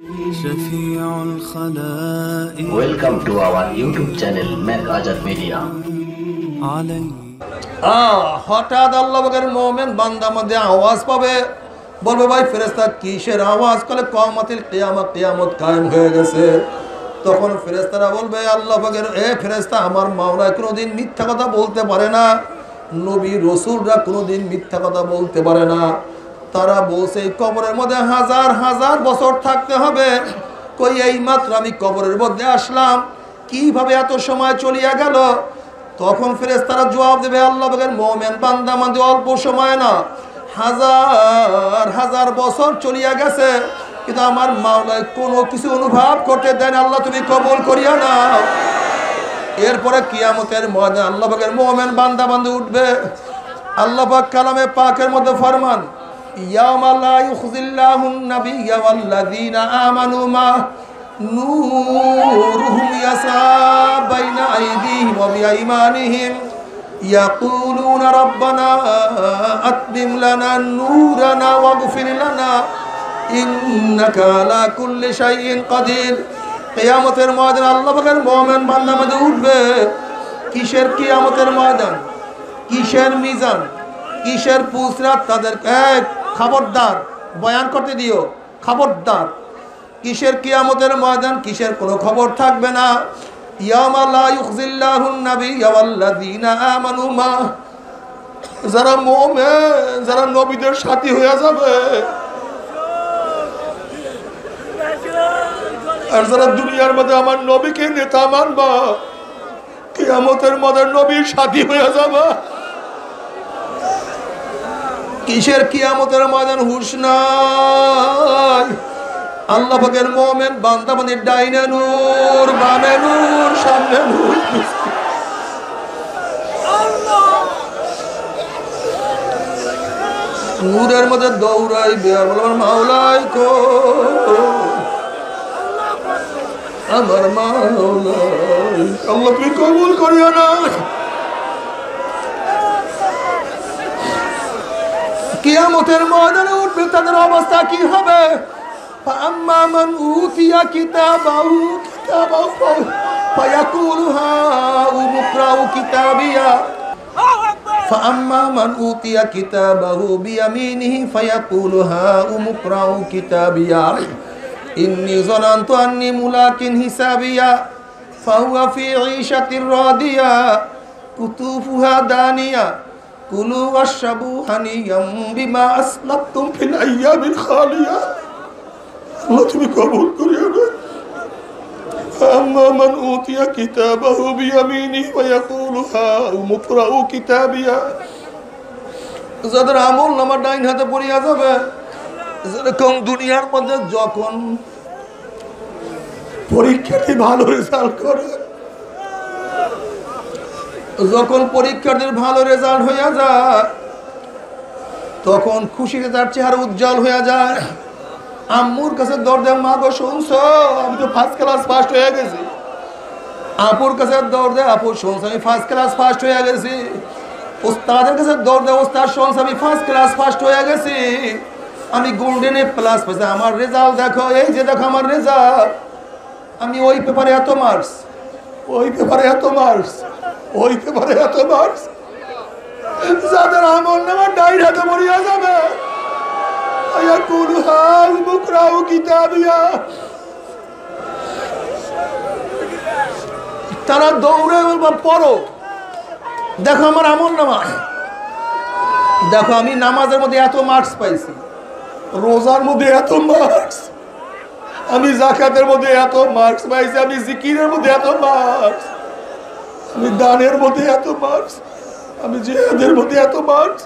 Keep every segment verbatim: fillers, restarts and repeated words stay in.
Welcome to our YouTube channel Make Azad Media. হঠাৎ আল্লাহ পাকের মুমিন বান্দা মধ্যে আওয়াজ পাবে, বলবে ভাই ফেরেশতা কিসের আওয়াজ? কলে কিয়ামতের কিয়ামত কিয়ামত কায়েম হয়ে গেছে। তখন ফেরেশতারা বলবে আল্লাহ পাকের এ ফেরেশতা, আমার মাওলা কোনোদিন মিথ্যা কথা বলতে পারে না, নবী রাসূলরা কোনোদিন মিথ্যা কথা বলতে পারে না। তারা বলছে এই কবরের মধ্যে হাজার হাজার বছর থাকতে হবে। কই এই মাত্র আমি কবরের মধ্যে আসলাম, কিভাবে এত সময় চলিয়া গেল? তখন ফেরেশতারা জবাব দেবে আল্লাহ পাকের মুমিন বান্দা মানে অল্প সময় না, হাজার হাজার বছর চলিয়া গেছে, কিন্তু আমার মাওলা কোনো কিছু অনুভব করতে দেন। আল্লাহ তুমি কবুল করিয়া নাও। এরপরে কিয়ামতের ময়দানে আল্লাহ পাকের মুমিন বান্দা বান্দা উঠবে। আল্লাহ পাক কালামে পাকের মধ্যে ফরমান, ইয়াউমা লা ইউখজিল্লাহুন নাবিয়্যা ওয়াল্লাযীনা আমানু মা নূরুহুম ইয়াসা বাইনা আইদিহিম ওয়া বিআইমানিহিম ইয়াকুলুনা রাব্বানা আতমিম লানা নূরানা ওয়াগফির লানা ইন্নাকা আলা কুল্লি শাইইন কাদির। কিয়ামতের ময়দানে আল্লাহ পাকের মুমিন বান্দা বান্দা উঠবে। কিসের কিয়ামতের ময়দান, কিসের মিজান, কিসের পুসরাত? তাদের এক খবরদার, বয়ান করতে দিও, খবরদার। কিসের কিয়ামতের ময়দান, কিসের কোনো খবর থাকবে না। ইয়াউমা লা ইউখজিল্লাহুন নাবিয়্যা ওয়াল্লাযীনা আমানু মা, যারা মুমিন, যারা নবীদের সাথী হয়ে যাবে, আর যারা দুনিয়ার মধ্যে আমার নবীকে নেতা মানবা, কিয়ামতের মধ্যে নবীর সাথী হয়ে যাবে। কিসের কিয়ামতের ময়দান? হুঁশ নাই। আল্লাহ পাকের মুমিন বান্দা বান্দির ডাইনে নূর, বামে নূর, সামনে নূর। নূরের মধ্যে দৌড়াইবে আর বলবে আমার মাওলাই কো, আমার মাওলাই। আল্লাহ তুমি কবুল করিও না। কিয়ামতের ময়দানে উঠবে, তাদের অবস্থা কি হবে? ফাআম্মা মান উতিয়া কিতাবাহু কিতাবাহু ফায়াকুলু হাউম ইকরাউ কিতাবিয়া ফাআম্মা মান উতিয়া কিতাবাহু বিয়ামিনিহি ফায়াকুলু হাউম ইকরাউ কিতাবিয়া ইন্নী যানানতু আন্নী মুলাকিন হিসাবিয়া ফাহুয়া ফি ঈশাতির রাদিয়া কুতুফুহা দানিয়া কুলু ওয়াশরাবু হানিয়াম বিমা আসলাফতুম ফিল আইয়ামিল খালিয়া। আল্লাহ তুমি কবুল করিও না। আম্মা মান উতিয়া কিতাবাহু বিয়ামিনিহি ওয়া ইয়াকুলু হাউম ইকরাউ কিতাবিয়া, যাদের আমল নামা ডাইন হাতে পড়িয়া যাবে। যেরকম দুনিয়ার মধ্যে যখন পরীক্ষার্থী ভালো রেজাল্ট করে, যখন পরীক্ষার্থীর ভালো রেজাল্ট হইয়া যায়, তখন খুশিতে তার চেহারা উজ্জ্বল হইয়া যায়। আম্মুর কাছে দৌড় দেয়, মা গো শুনছো আমি তো ফার্স্ট ক্লাস ফার্স্ট হয়ে গেছি। আপুর কাছে দৌড় দেয়, আপু শুনছো আমি ফার্স্ট ক্লাস ফার্স্ট হয়ে গেছি। ওস্তাদের কাছে দৌড় দেয়, ওস্তাদ শুনছো আমি ফার্স্ট ক্লাস ফার্স্ট হয়ে গেছি, আমি গোল্ডেন এ প্লাস পেয়েছি, আমার রেজাল্ট দেখো, এই যে দেখো আমার রেজাল্ট, আমি ওই পেপারে এত মার্কস, ওই পেপারে এত মার্কস, ওই পেপারে এত মার্কস। যাদের আমল নামা ডাইন হাতে পড়িয়া যাবে, তারা দৌড়ে বলবো পড়ো, দেখো আমার আমল নামা, দেখো আমি নামাজের মধ্যে এত মার্কস পাইছি, রোজার মধ্যে এত মার্কস, আমি যাকাতের মধ্যে এত মার্কস পাইছি, আমি জিকিরের মধ্যে এত মার্কস, আমি দানের মধ্যে এত মার্কস, আমি জিহাদের মধ্যে এত মার্কস।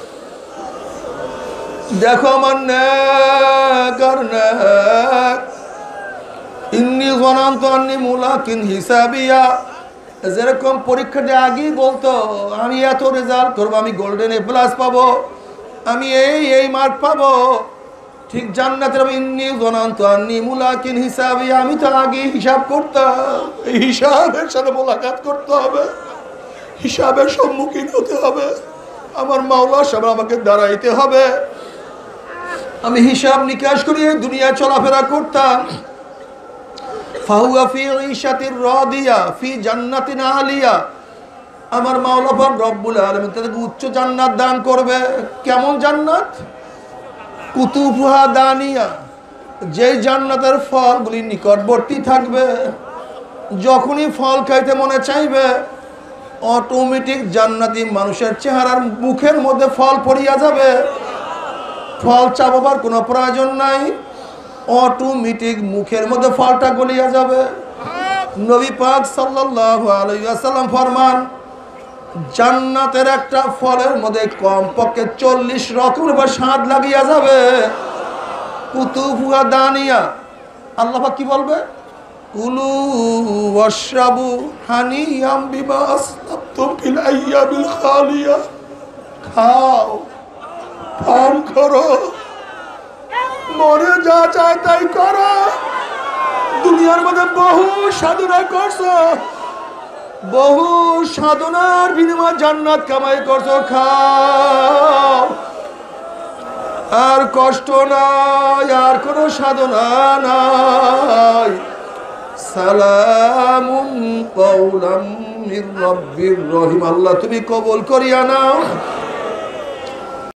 দেখো আমার নেক আর নেক। ইন্নী যানানতু আন্নী মুলাকিন হিসাবিয়া, যেরকম পরীক্ষাটা আগেই বলতো আমি এত রেজাল্ট করবো, আমি গোল্ডেন এ প্লাস পাবো, আমি এই এই মার্ক পাবো, ঠিক জান্নাতের ইন্নী যানানতু আন্নী মুলাকিন হিসাবিয়া, আমি তো আগে হিসাব করতাম, এই হিসাবের সাথে মোলাকাত করতে হবে, হিসাবের সম্মুখীন হতে হবে, আমার মাওলার সামনে আমাকে দাঁড়াইতে হবে। আমি হিসাব নিকাশ করে দুনিয়া চলাফেরা করতাম। ফাহুয়া ফি ঈশাতির রাদিয়া ফি জান্নাতিন আলিয়া। আমার মাওলা পাক রব্বুল আলামিন তাদেরকে উচ্চ জান্নাত দান করবে। কেমন জান্নাত? কুতুফুহা দানিয়া, যেই জান্নাতের ফলগুলি নিকটবর্তী থাকবে, যখনই ফল খাইতে মনে চাইবে অটোমেটিক জান্নাতি মানুষের চেহারার মুখের মধ্যে ফল পড়িয়া যাবে। ফল চাপাবার কোনো প্রয়োজন নাই, অটোমেটিক মুখের মধ্যে ফলটা গলিয়া যাবে। নবী পাক সাল্লাল্লাহু আলাইহি ওয়াসাল্লাম ফরমান, জান্নাতের একটা ফলের মধ্যে কমপক্ষে চল্লিশ রকমের বা স্বাদ লাগিয়া যাবে। কুতুফুহা দানিয়া। আল্লাহ পাক কি বলবে? কুলু ওয়াশরাবু হানিয়াম বিমা আসলাফতুম ফিল আইয়ামিল খালিয়া। খাও, পান করো, মনে যা চায় তাই করো। দুনিয়ার মধ্যে বহু সাধনা করছো, বহু সাধনার বিনিময়ে জান্নাত কামাই করছো, খাও। আর কষ্ট নাই, আর কোনো সাধনা নাই। সালামুন কাওলাম মির রাব্বির রহিম। আল্লাহ তুমি কবুল করিয়া নাও।